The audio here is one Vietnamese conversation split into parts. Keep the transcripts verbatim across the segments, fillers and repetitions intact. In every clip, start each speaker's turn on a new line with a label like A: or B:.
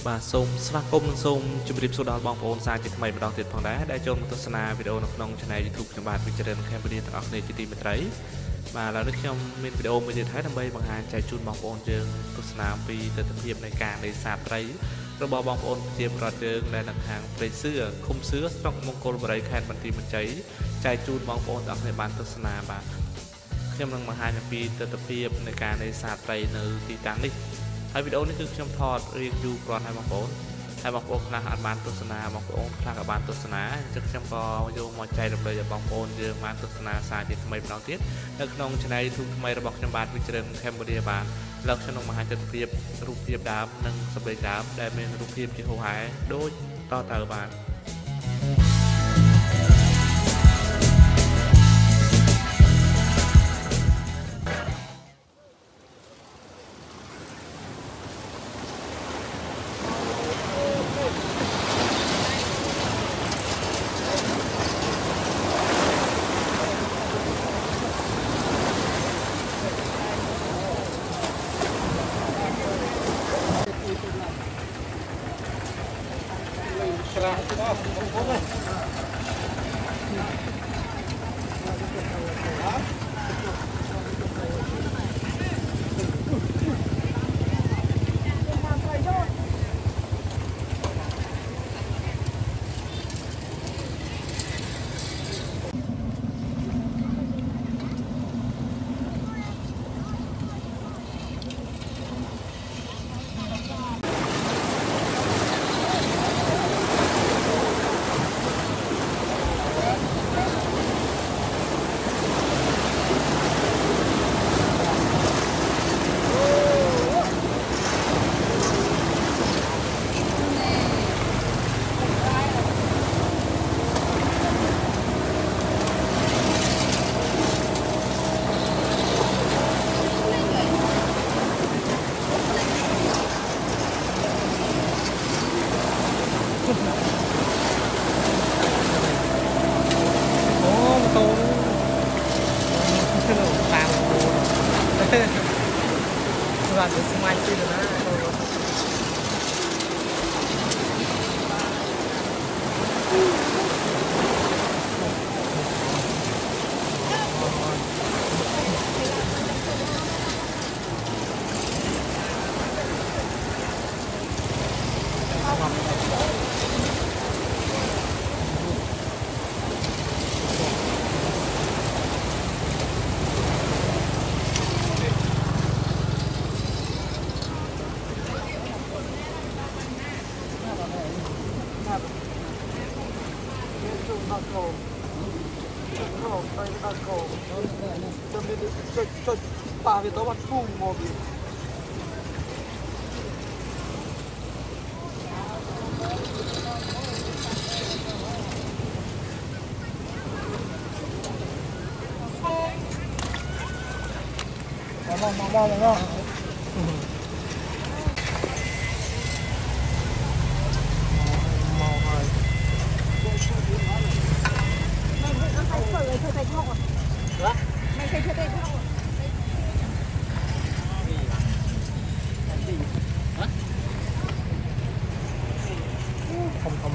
A: bà sông sva công sông chụp điệp số đo bong bóng xa chỉ mày mà đo tiền phòng đá đã cho một tô sana video nông nông cho này youtube cho bạn video trên Cambodia tặng này chỉ tìm thấy mà là nước trong bên video mới thấy đam mê bằng hai chạy chun bong bóng trường tô sana vì từ thực hiện này càng để sạt thấy rồi bong bóng tiêm rọt trường là đặt hàng về xưa không xưa trong mong cô vào đây khen bản tin mình cháy chạy chun bong bóng tặng này bán tô sana bà khi mà hai nhà phi từ thực hiện này càng để sạt thấy nơi tí táng đi hai video nàyคือខ្ញុំថតរៀងយូរគ្រាន់ហើយបងប្អូនហើយបងប្អូនខ្លះអាចបានទស្សនាបងប្អូនខ្លះក៏បានទស្សនាអញ្ចឹងខ្ញុំក៏យកមកចែករំលែកឲ្យបងប្អូនយើងបានទស្សនាសារជាថ្មីម្ដងទៀតនៅក្នុង channel YouTube ថ្មីរបស់ខ្ញុំបាទវិជ្ជរ Cambodia បាទលើកខ្ញុំនឹងបង្ហាញទស្សនវិជ្ជារូបភាពដើមនិងសម្លេងដើមដែលមានរូបភាពជាហូរហែដូចតទៅបាទBạn sẽ xem anh chơi được á. Bà vì tớ bắt phung một gì mong mong mong mong không không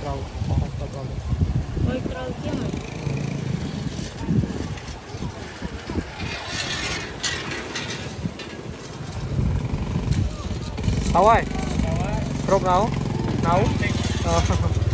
B: trâu bò trâu trâu
C: ôi trâu chứ mà
B: Đâu ơi rộp nấu nấu ờ.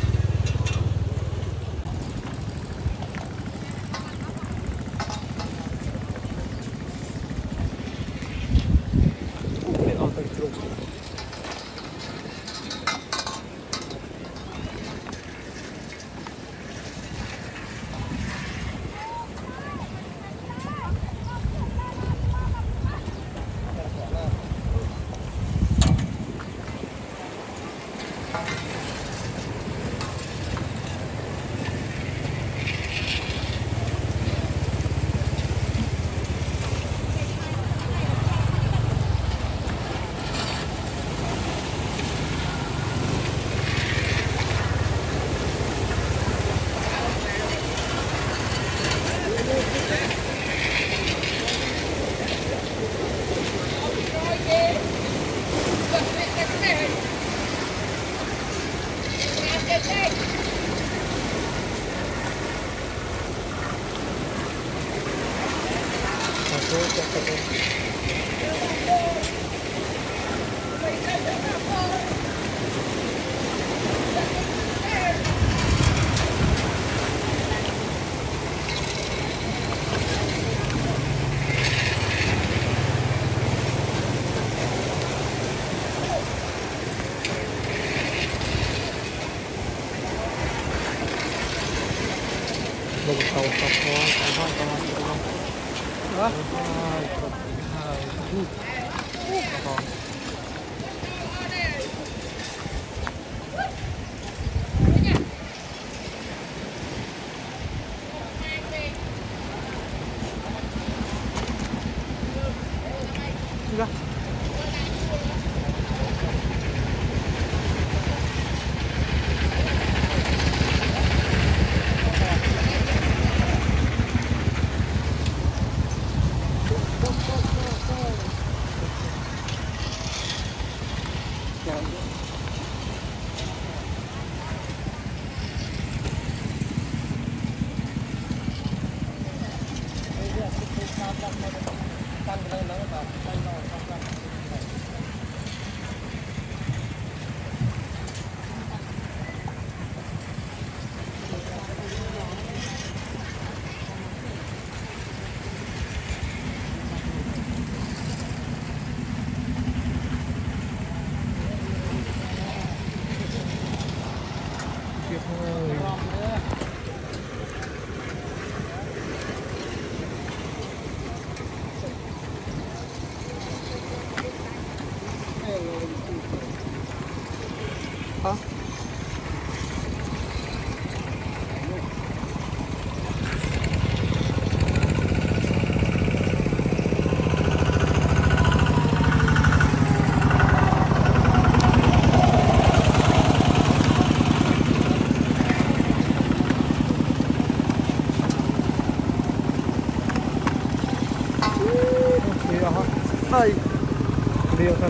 B: Bông cầu cầu cầu cầu cầu cầu cầu Hãy điều thân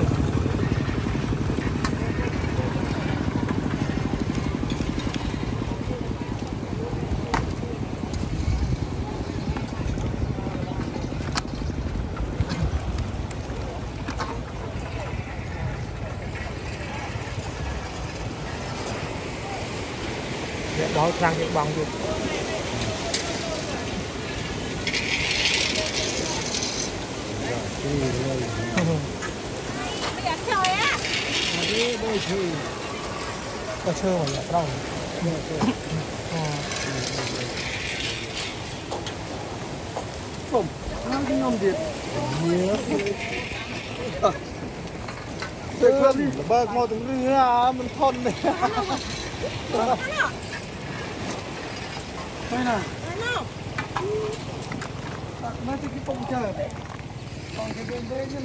B: đó sang những bằng được có chơi mà là đâu không ăn cái ngon việt nhiều được hơn đi bơ ngồi từng đứa à mình thon này đây nè nó cái bông chờ còn cái bên đây nữa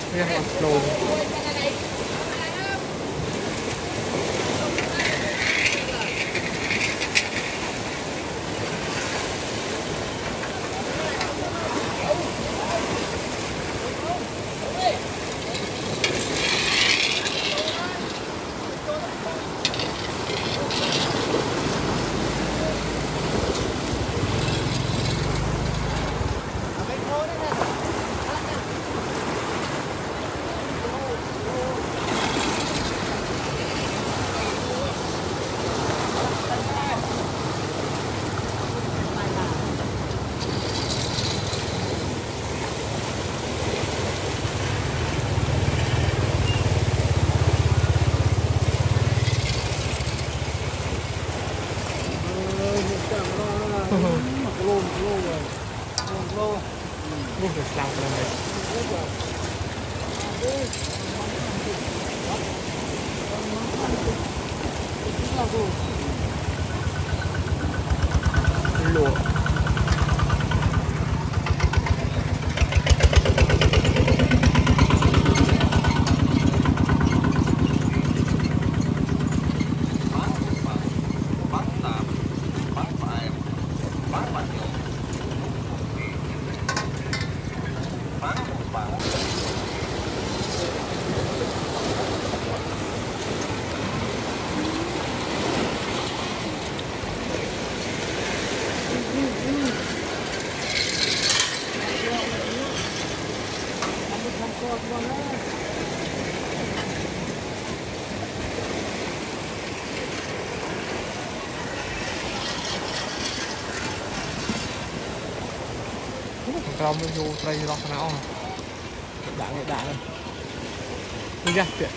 B: nghe là đồ Buông được sao là này lùa Trong nó vô đây lọc não đạn này đạn này đi ra tiện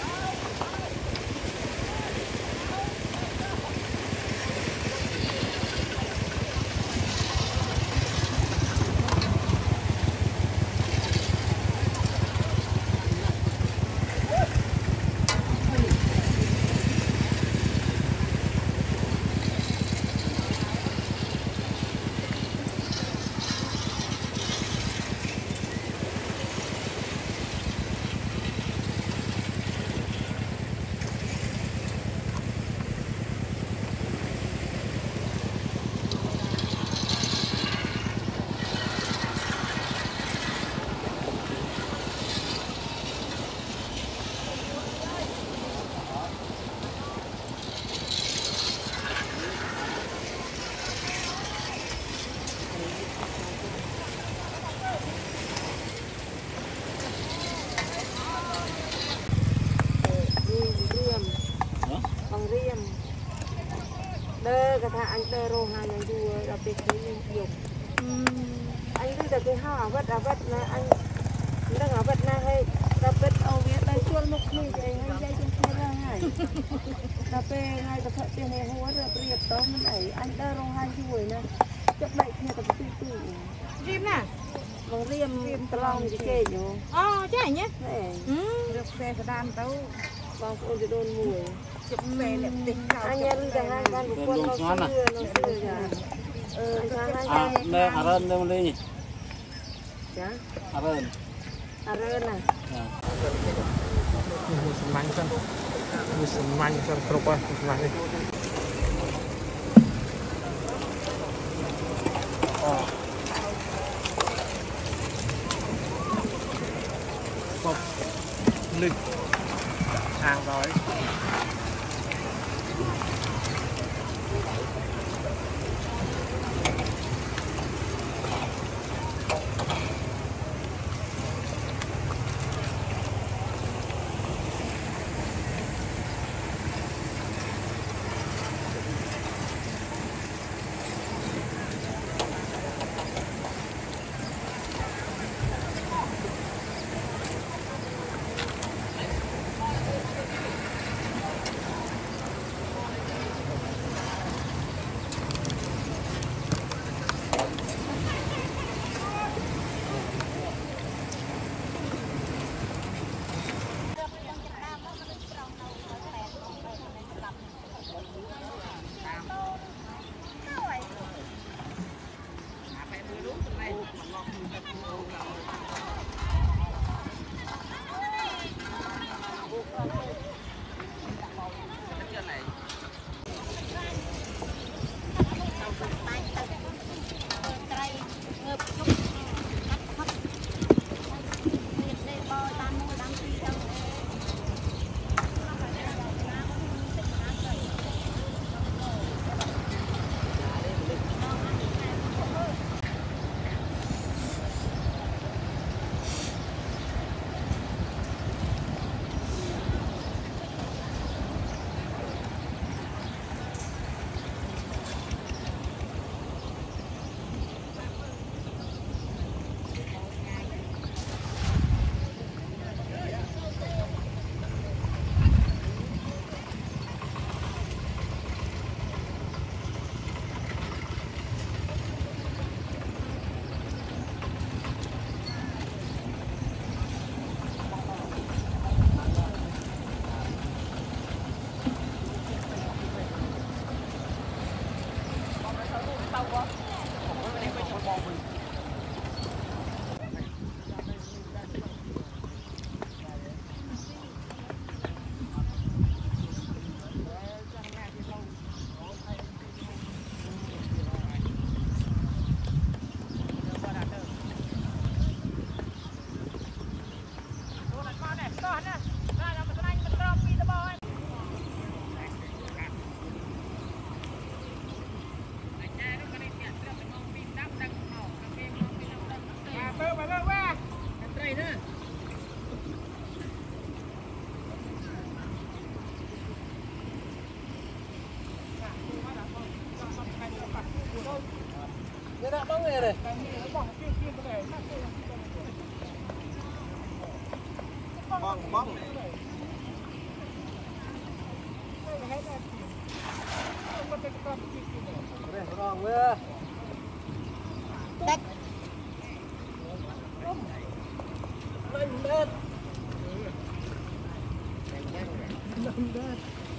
B: đơ cái thằng anh đơ rô hai anh đua đặc biệt như nhiều anh cứ được cái hào vất à vất là anh đang ở vất na hay đặc biệt ở việt đây chuôn một mình thì anh dây trên kia ra này đặc biệt ngay tập tiền này hoa rồi biệt đó mình đẩy anh đơ rô hai chuỗi nè chất bệnh như tập tư tư rim nè bằng rim rim tông thì kê nhổ ờ chứ nhé được xe sedan tấu bằng ôn thì đôn mùi anh em đang hai ban của quân nó xưa nó xưa rồi ờ
D: à đây à rên đây đi
B: dạ
D: à rên
B: à rên à
A: một sừng măng chân một sừng măng chân không qua một măng đi một lịch hàng rồi
D: đây bong bong đây rong nữa lên lên lên lên